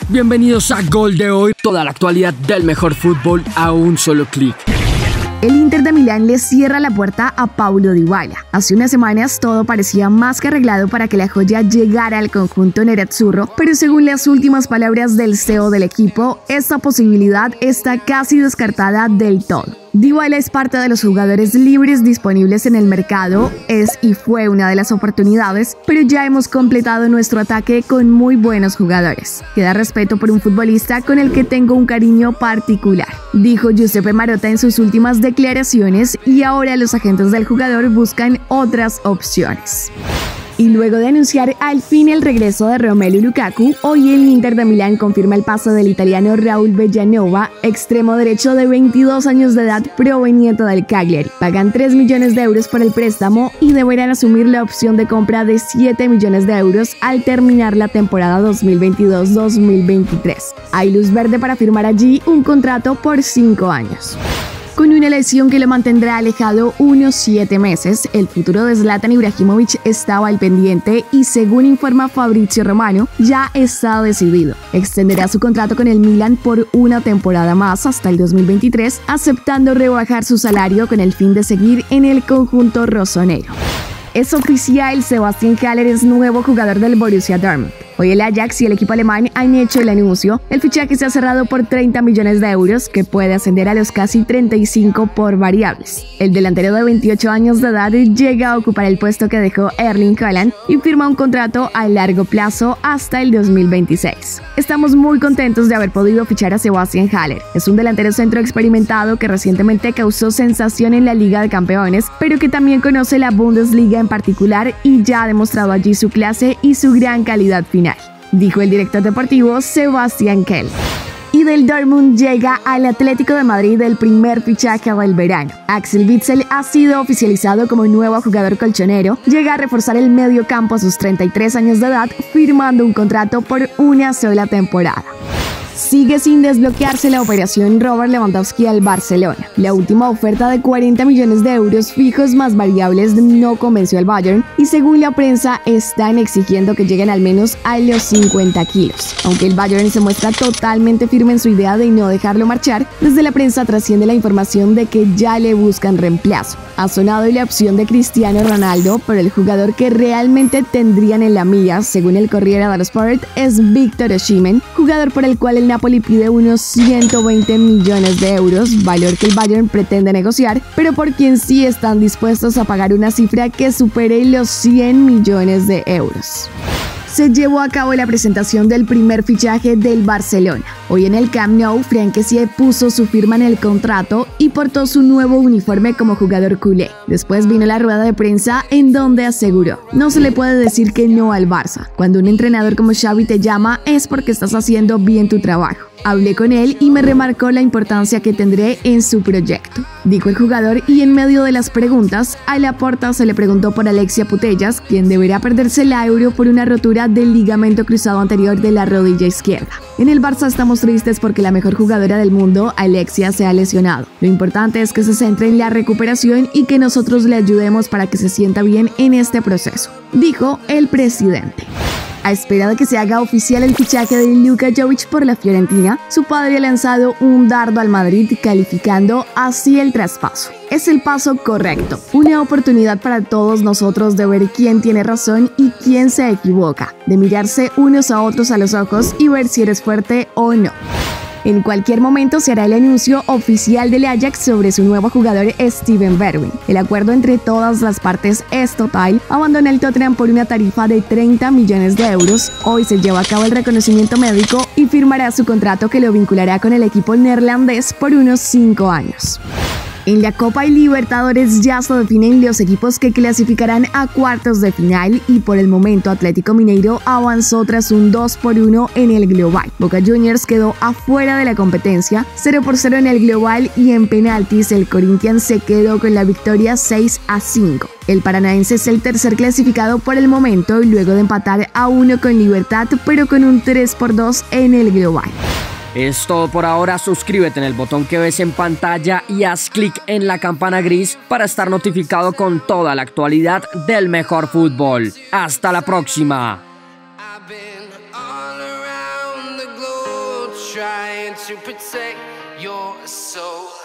Bienvenidos a Gol de Hoy, toda la actualidad del mejor fútbol a un solo clic. El Inter de Milán le cierra la puerta a Paulo Dybala. Hace unas semanas todo parecía más que arreglado para que la joya llegara al conjunto nerazzurro, pero según las últimas palabras del CEO del equipo, esta posibilidad está casi descartada del todo. Dybala es parte de los jugadores libres disponibles en el mercado, es y fue una de las oportunidades, pero ya hemos completado nuestro ataque con muy buenos jugadores. Queda respeto por un futbolista con el que tengo un cariño particular, dijo Giuseppe Marotta en sus últimas declaraciones, y ahora los agentes del jugador buscan otras opciones. Y luego de anunciar al fin el regreso de Romelu Lukaku, hoy el Inter de Milán confirma el paso del italiano Raúl Bellanova, extremo derecho de 22 años de edad proveniente del Cagliari. Pagan 3 millones de euros por el préstamo y deberán asumir la opción de compra de 7 millones de euros al terminar la temporada 2022-2023. Hay luz verde para firmar allí un contrato por 5 años. Con una lesión que lo mantendrá alejado unos 7 meses, el futuro de Zlatan Ibrahimovic estaba al pendiente y, según informa Fabrizio Romano, ya está decidido. Extenderá su contrato con el Milan por una temporada más hasta el 2023, aceptando rebajar su salario con el fin de seguir en el conjunto rossonero. Es oficial, Sebastian Haller es nuevo jugador del Borussia Dortmund. Hoy el Ajax y el equipo alemán han hecho el anuncio. El fichaje se ha cerrado por 30 millones de euros, que puede ascender a los casi 35 por variables. El delantero de 28 años de edad llega a ocupar el puesto que dejó Erling Haaland y firma un contrato a largo plazo hasta el 2026. Estamos muy contentos de haber podido fichar a Sebastian Haller. Es un delantero centro experimentado que recientemente causó sensación en la Liga de Campeones, pero que también conoce la Bundesliga en particular y ya ha demostrado allí su clase y su gran calidad final, dijo el director deportivo Sebastian Kehl. Y del Dortmund llega al Atlético de Madrid el primer fichaje del verano. Axel Witsel ha sido oficializado como nuevo jugador colchonero. Llega a reforzar el medio campo a sus 33 años de edad, firmando un contrato por una sola temporada. Sigue sin desbloquearse la operación Robert Lewandowski al Barcelona. La última oferta de 40 millones de euros fijos más variables no convenció al Bayern y, según la prensa, están exigiendo que lleguen al menos a los 50 kilos. Aunque el Bayern se muestra totalmente firme en su idea de no dejarlo marchar, desde la prensa trasciende la información de que ya le buscan reemplazo. Ha sonado la opción de Cristiano Ronaldo, pero el jugador que realmente tendrían en la mira, según el Corriere dello Sport, es Victor Osimhen, jugador por el cual el Napoli pide unos 120 millones de euros, valor que el Bayern pretende negociar, pero por quien sí están dispuestos a pagar una cifra que supere los 100 millones de euros. Se llevó a cabo la presentación del primer fichaje del Barcelona. Hoy en el Camp Nou, Frenkie Kessié puso su firma en el contrato y portó su nuevo uniforme como jugador culé. Después vino la rueda de prensa en donde aseguró: no se le puede decir que no al Barça. Cuando un entrenador como Xavi te llama es porque estás haciendo bien tu trabajo. Hablé con él y me remarcó la importancia que tendré en su proyecto, dijo el jugador, y en medio de las preguntas, a Laporta se le preguntó por Alexia Putellas, quien deberá perderse la Euro por una rotura del ligamento cruzado anterior de la rodilla izquierda. En el Barça estamos tristes porque la mejor jugadora del mundo, Alexia, se ha lesionado. Lo importante es que se centre en la recuperación y que nosotros le ayudemos para que se sienta bien en este proceso, dijo el presidente. A espera de que se haga oficial el fichaje de Luka Jovic por la Fiorentina, su padre ha lanzado un dardo al Madrid, calificando así el traspaso: es el paso correcto, una oportunidad para todos nosotros de ver quién tiene razón y quién se equivoca, de mirarse unos a otros a los ojos y ver si eres fuerte o no. En cualquier momento se hará el anuncio oficial del Ajax sobre su nuevo jugador Steven Bergwijn. El acuerdo entre todas las partes es total. Abandona el Tottenham por una tarifa de 30 millones de euros. Hoy se lleva a cabo el reconocimiento médico y firmará su contrato que lo vinculará con el equipo neerlandés por unos 5 años. En la Copa y Libertadores ya se definen los equipos que clasificarán a cuartos de final y por el momento Atlético Mineiro avanzó tras un 2-1 en el global. Boca Juniors quedó afuera de la competencia, 0-0 en el global, y en penaltis el Corinthians se quedó con la victoria 6-5. El paranaense es el tercer clasificado por el momento luego de empatar a 1 con Libertad, pero con un 3-2 en el global. Es todo por ahora. Suscríbete en el botón que ves en pantalla y haz clic en la campana gris para estar notificado con toda la actualidad del mejor fútbol. Hasta la próxima. trying to protect your soul.